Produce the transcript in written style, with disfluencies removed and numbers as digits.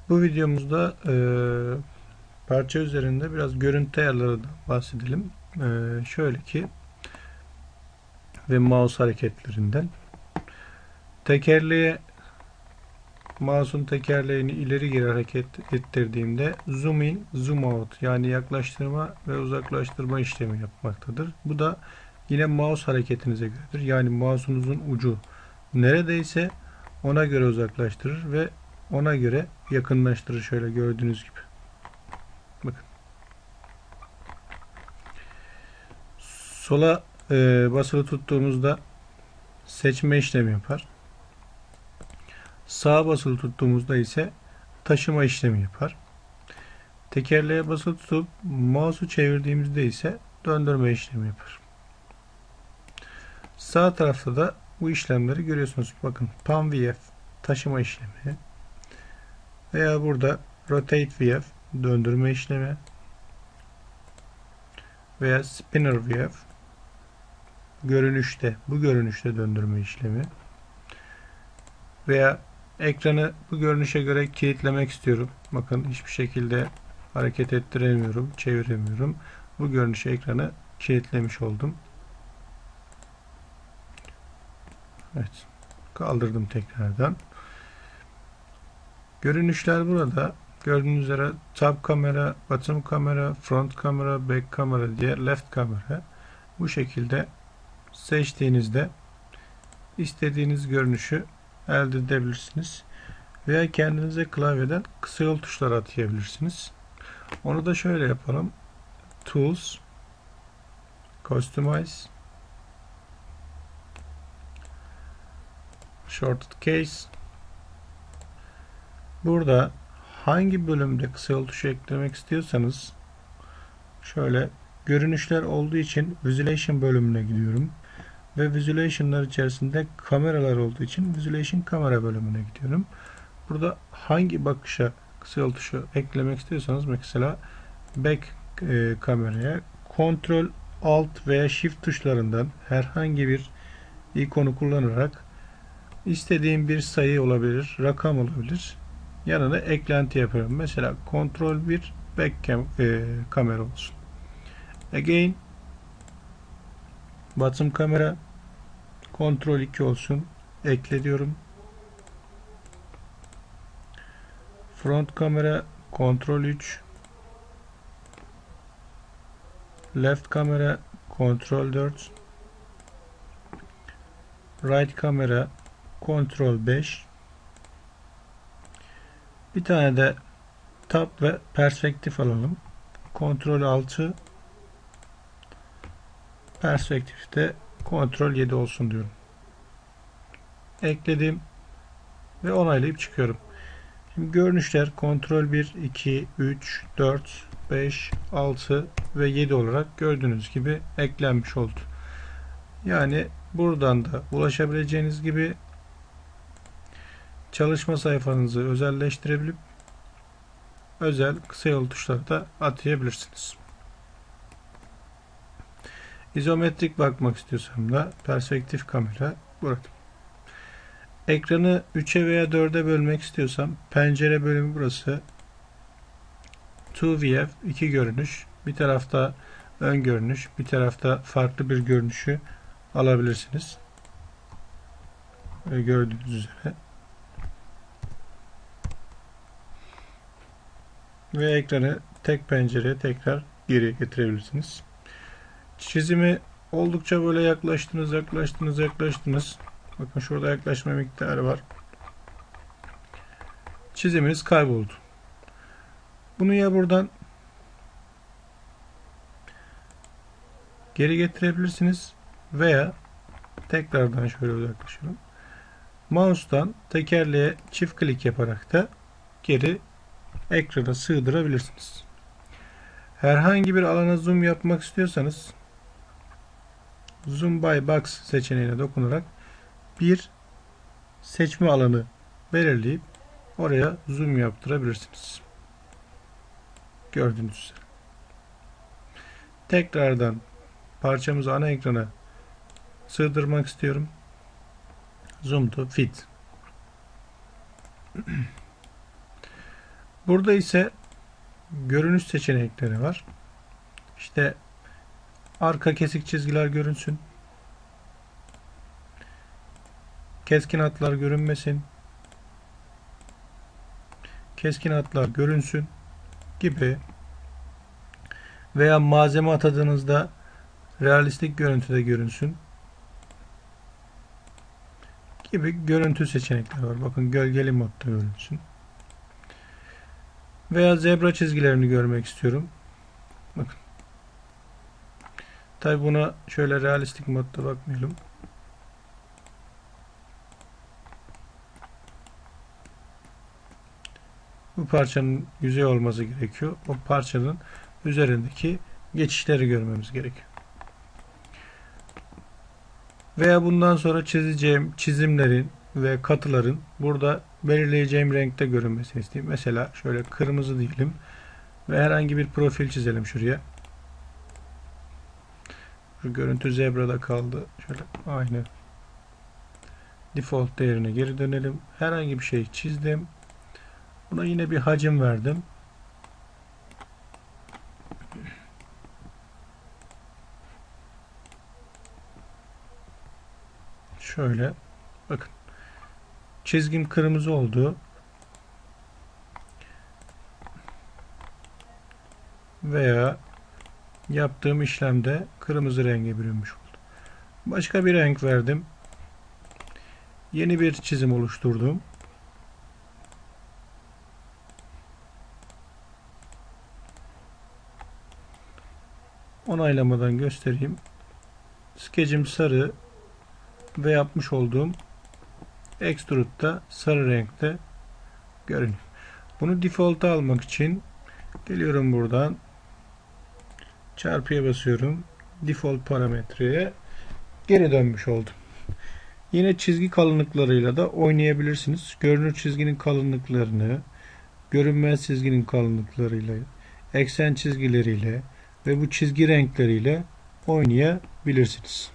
Bu videomuzda parça üzerinde biraz görüntü ayarlarından bahsedelim. Şöyle ki ve mouse hareketlerinden. Tekerleğe mouse'un tekerleğini ileri geri hareket ettirdiğimde zoom in, zoom out yani yaklaştırma ve uzaklaştırma işlemi yapmaktadır. Bu da yine mouse hareketinize göredir. Yani mouse'unuzun ucu neredeyse ona göre uzaklaştırır ve ona göre yakınlaştırır. Şöyle gördüğünüz gibi. Bakın. Sola basılı tuttuğumuzda seçme işlemi yapar. Sağa basılı tuttuğumuzda ise taşıma işlemi yapar. Tekerleğe basılı tutup mouse'u çevirdiğimizde ise döndürme işlemi yapar. Sağ tarafta da bu işlemleri görüyorsunuz. Bakın Pan VF taşıma işlemi veya burada Rotate VF döndürme işlemi veya Spinner VF bu görünüşte döndürme işlemi veya ekranı bu görünüşe göre kilitlemek istiyorum. Bakın hiçbir şekilde hareket ettiremiyorum, çeviremiyorum. Bu görünüşe ekranı kilitlemiş oldum. Evet. Kaldırdım tekrardan. Görünüşler burada. Gördüğünüz üzere top kamera, bottom kamera, front kamera, back kamera diye left kamera. Bu şekilde seçtiğinizde istediğiniz görünüşü elde edebilirsiniz. Veya kendinize klavyeden kısa yol tuşları atayabilirsiniz. Onu da şöyle yapalım. Tools, Customize, Shortcut Case. Burada hangi bölümde kısa yol tuşu eklemek istiyorsanız şöyle görünüşler olduğu için Visualization bölümüne gidiyorum. Ve Visualization'lar içerisinde kameralar olduğu için Visualization kamera bölümüne gidiyorum. Burada hangi bakışa kısa yol tuşu eklemek istiyorsanız mesela back kameraya Ctrl Alt veya Shift tuşlarından herhangi bir ikonu kullanarak istediğim bir sayı olabilir, rakam olabilir. Yanına eklenti yapıyorum. Mesela Ctrl 1 back kamera olsun. Again bottom kamera Ctrl 2 olsun. Ekle diyorum. Front kamera Ctrl 3 left kamera Ctrl 4 right kamera Ctrl 5 bir tane de tab ve perspektif alalım. Ctrl 6 perspektifte Ctrl 7 olsun diyorum. Ekledim ve onaylayıp çıkıyorum. Şimdi görünüşler Ctrl 1, 2, 3, 4, 5, 6 ve 7 olarak gördüğünüz gibi eklenmiş oldu. Yani buradan da ulaşabileceğiniz gibi çalışma sayfanızı özelleştirebilip özel kısa yol tuşları da atayabilirsiniz. İzometrik bakmak istiyorsam da perspektif kamera burada. Ekranı 3'e veya 4'e bölmek istiyorsam pencere bölümü burası. 2VF 2 görünüş. Bir tarafta ön görünüş, bir tarafta farklı bir görünüşü alabilirsiniz. Gördüğünüz üzere. Ve ekranı tek pencereye tekrar geri getirebilirsiniz. Çizimi oldukça böyle yaklaştınız. Bakın şurada yaklaşma miktarı var. Çiziminiz kayboldu. Bunu ya buradan geri getirebilirsiniz veya tekrardan şöyle uzaklaşıyorum. Mouse'dan tekerleğe çift klik yaparak da geri ekrana sığdırabilirsiniz. Herhangi bir alana zoom yapmak istiyorsanız Zoom by Box seçeneğine dokunarak bir seçme alanı belirleyip oraya zoom yaptırabilirsiniz. Gördüğünüz üzere. Tekrardan parçamızı ana ekrana sığdırmak istiyorum. Zoom to fit. Burada ise görünüş seçenekleri var. İşte arka kesik çizgiler görünsün. Keskin hatlar görünmesin. Keskin hatlar görünsün gibi veya malzeme atadığınızda realistik görüntüde görünsün gibi görüntü seçenekleri var. Bakın gölgeli modda görünsün. Veya zebra çizgilerini görmek istiyorum. Bakın. Tabi buna şöyle realistik modda bakmayalım. Bu parçanın yüzey olması gerekiyor. O parçanın üzerindeki geçişleri görmemiz gerekiyor. Veya bundan sonra çizeceğim çizimlerin ve katıların burada belirleyeceğim renkte görünmesini isteyeyim. Mesela şöyle kırmızı diyelim ve herhangi bir profil çizelim şuraya. Şu görüntü zebrada kaldı. Şöyle aynı default değerine geri dönelim. Herhangi bir şey çizdim. Buna yine bir hacim verdim. Şöyle bakın. Çizgim kırmızı oldu. Veya yaptığım işlemde kırmızı renge bürünmüş oldu. Başka bir renk verdim. Yeni bir çizim oluşturdum. Onaylamadan göstereyim. Skecim sarı ve yapmış olduğum Extrude'da sarı renkte görünüyor. Bunu default'a almak için geliyorum buradan. Çarpıya basıyorum. Default parametreye geri dönmüş oldum. Yine çizgi kalınlıklarıyla da oynayabilirsiniz. Görünür çizginin kalınlıklarını, görünmez çizginin kalınlıklarıyla, eksen çizgileriyle ve bu çizgi renkleriyle oynayabilirsiniz.